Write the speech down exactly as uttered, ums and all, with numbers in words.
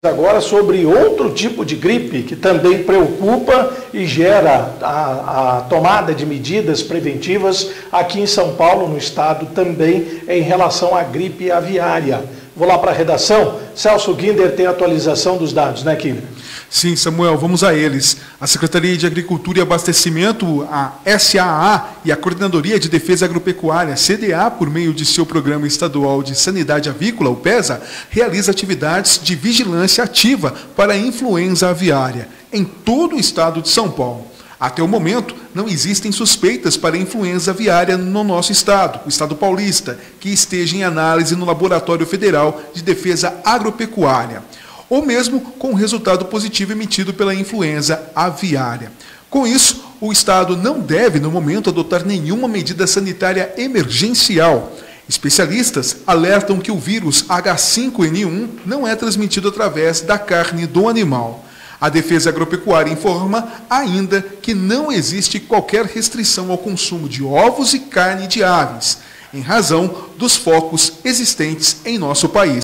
Agora sobre outro tipo de gripe que também preocupa e gera a, a tomada de medidas preventivas aqui em São Paulo, no estado, também em relação à gripe aviária. Vou lá para a redação. Celso Guinder tem a atualização dos dados, né, Guinder? Sim, Samuel, vamos a eles. A Secretaria de Agricultura e Abastecimento, a S A A, e a Coordenadoria de Defesa Agropecuária, C D A, por meio de seu Programa Estadual de Sanidade Avícola, o PESA, realiza atividades de vigilância ativa para a influenza aviária em todo o estado de São Paulo. Até o momento, não existem suspeitas para a influenza aviária no nosso estado, o estado paulista, que esteja em análise no Laboratório Federal de Defesa Agropecuária, ou mesmo com resultado positivo emitido pela influenza aviária. Com isso, o estado não deve, no momento, adotar nenhuma medida sanitária emergencial. Especialistas alertam que o vírus H cinco N um não é transmitido através da carne do animal. A Defesa Agropecuária informa ainda que não existe qualquer restrição ao consumo de ovos e carne de aves, em razão dos focos existentes em nosso país.